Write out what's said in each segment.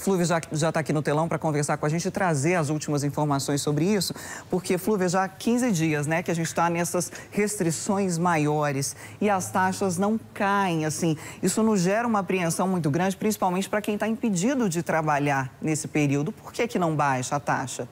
Flúvia já está aqui no telão para conversar com a gente e trazer as últimas informações sobre isso, porque, Flúvia, já há 15 dias, né, que a gente está nessas restrições maiores e as taxas não caem, assim. Isso nos gera uma apreensão muito grande, principalmente para quem está impedido de trabalhar nesse período. Por que não baixa a taxa?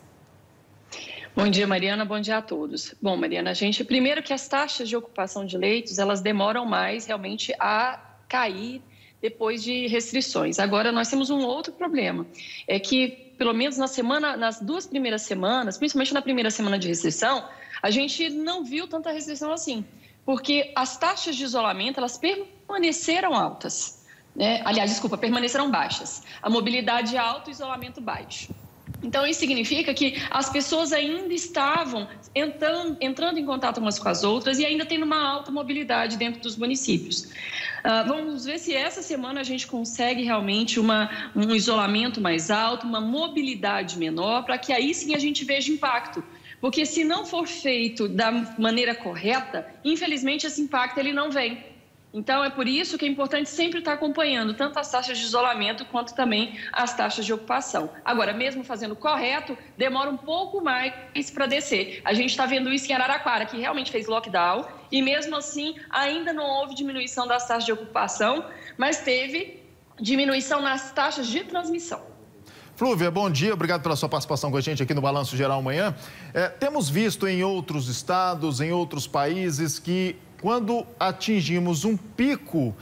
Bom dia, Mariana. Bom dia a todos. Bom, Mariana, primeiro que as taxas de ocupação de leitos, elas demoram mais realmente a cair depois de restrições. Agora, nós temos um outro problema, é que, pelo menos nas 2 primeiras semanas, principalmente na primeira semana de restrição, a gente não viu tanta restrição assim, porque as taxas de isolamento, elas permaneceram altas, né? Aliás, desculpa, permaneceram baixas. A mobilidade alta e o isolamento baixo. Então, isso significa que as pessoas ainda estavam entrando em contato umas com as outras e ainda tendo uma alta mobilidade dentro dos municípios. Vamos ver se essa semana a gente consegue realmente um isolamento mais alto, uma mobilidade menor, para que aí sim a gente veja impacto. Porque se não for feito da maneira correta, infelizmente esse impacto ele não vem. Então, é por isso que é importante sempre estar acompanhando tanto as taxas de isolamento quanto também as taxas de ocupação. Agora, mesmo fazendo correto, demora um pouco mais para descer. A gente está vendo isso em Araraquara, que realmente fez lockdown e mesmo assim ainda não houve diminuição das taxas de ocupação, mas teve diminuição nas taxas de transmissão. Flúvia, bom dia. Obrigado pela sua participação com a gente aqui no Balanço Geral Amanhã. Temos visto em outros estados, em outros países, que quando atingimos um pico,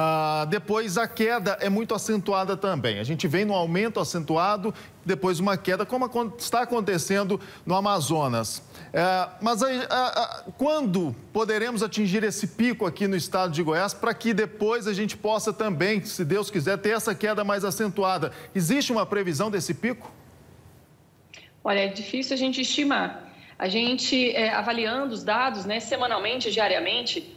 depois a queda é muito acentuada também. A gente vem num aumento acentuado, depois uma queda, como está acontecendo no Amazonas. Mas quando poderemos atingir esse pico aqui no estado de Goiás, para que depois a gente possa também, se Deus quiser, ter essa queda mais acentuada? Existe uma previsão desse pico? Olha, é difícil a gente estimar. A gente, avaliando os dados, né, semanalmente, diariamente,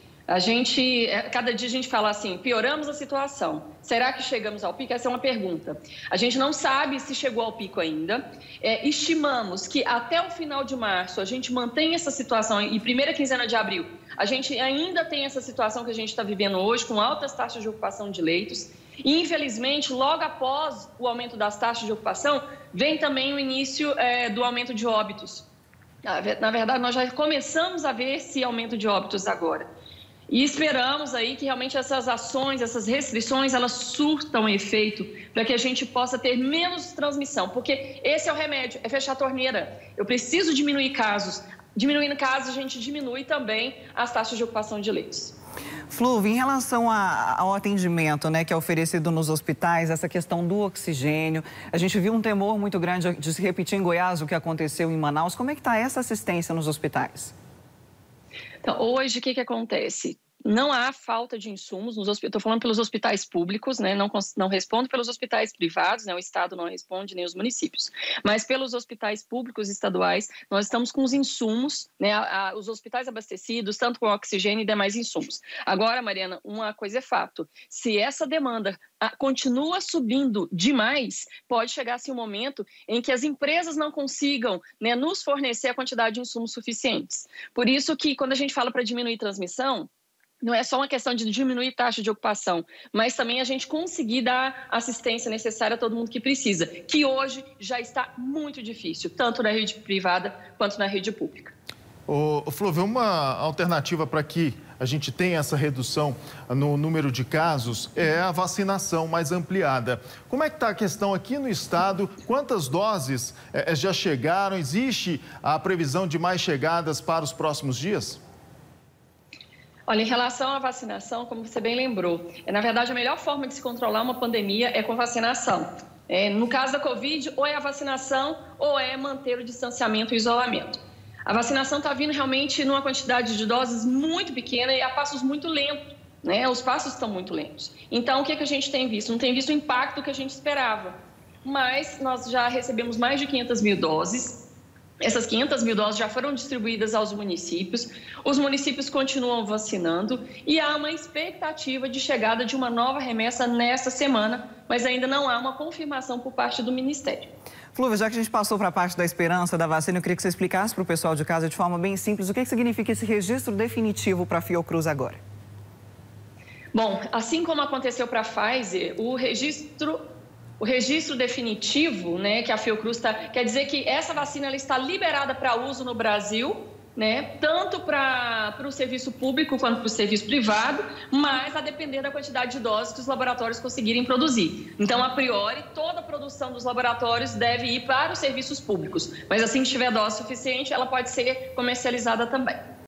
cada dia a gente fala assim, pioramos a situação. Será que chegamos ao pico? Essa é uma pergunta. A gente não sabe se chegou ao pico ainda. Estimamos que até o final de março a gente mantém essa situação, e primeira quinzena de abril, a gente ainda tem essa situação que a gente está vivendo hoje, com altas taxas de ocupação de leitos. E, infelizmente, logo após o aumento das taxas de ocupação, vem também o início do aumento de óbitos. Na verdade, nós já começamos a ver esse aumento de óbitos agora. E esperamos aí que realmente essas ações, essas restrições, elas surtam efeito para que a gente possa ter menos transmissão. Porque esse é o remédio, é fechar a torneira. Eu preciso diminuir casos. Diminuindo casos, a gente diminui também as taxas de ocupação de leitos. Flúvia, em relação ao atendimento, né, que é oferecido nos hospitais, essa questão do oxigênio, a gente viu um temor muito grande de se repetir em Goiás o que aconteceu em Manaus. Como é que está essa assistência nos hospitais? Então, hoje, o que acontece? Não há falta de insumos nos hospitais. Estou falando pelos hospitais públicos, né? Não respondo pelos hospitais privados, né? O Estado não responde, nem os municípios. Mas pelos hospitais públicos e estaduais, nós estamos com os insumos, né? Os hospitais abastecidos, tanto com oxigênio e demais insumos. Agora, Mariana, uma coisa é fato. Se essa demanda continua subindo demais, pode chegar assim um momento em que as empresas não consigam, né, nos fornecer a quantidade de insumos suficientes. Por isso que, quando a gente fala para diminuir transmissão, não é só uma questão de diminuir taxa de ocupação, mas também a gente conseguir dar assistência necessária a todo mundo que precisa, que hoje já está muito difícil, tanto na rede privada quanto na rede pública. Flúvia, uma alternativa para que a gente tenha essa redução no número de casos é a vacinação mais ampliada. Como é que está a questão aqui no estado? Quantas doses já chegaram? Existe a previsão de mais chegadas para os próximos dias? Olha, em relação à vacinação, como você bem lembrou, na verdade a melhor forma de se controlar uma pandemia é com vacinação. No caso da Covid, ou é a vacinação ou é manter o distanciamento e o isolamento. A vacinação está vindo realmente numa quantidade de doses muito pequena e a passos muito lentos, né? Os passos estão muito lentos. Então, o que a gente tem visto? Não tem visto o impacto que a gente esperava, mas nós já recebemos mais de 500 mil doses. Essas 500 mil doses já foram distribuídas aos municípios, os municípios continuam vacinando e há uma expectativa de chegada de uma nova remessa nesta semana, mas ainda não há uma confirmação por parte do Ministério. Flúvia, já que a gente passou para a parte da esperança da vacina, eu queria que você explicasse para o pessoal de casa de forma bem simples o que significa esse registro definitivo para a Fiocruz agora. Bom, assim como aconteceu para a Pfizer, o registro o registro definitivo, né, que a Fiocruz quer dizer que essa vacina ela está liberada para uso no Brasil, né, tanto para o serviço público quanto para o serviço privado, mas a depender da quantidade de doses que os laboratórios conseguirem produzir. Então, a priori, toda a produção dos laboratórios deve ir para os serviços públicos, mas assim que tiver dose suficiente, ela pode ser comercializada também.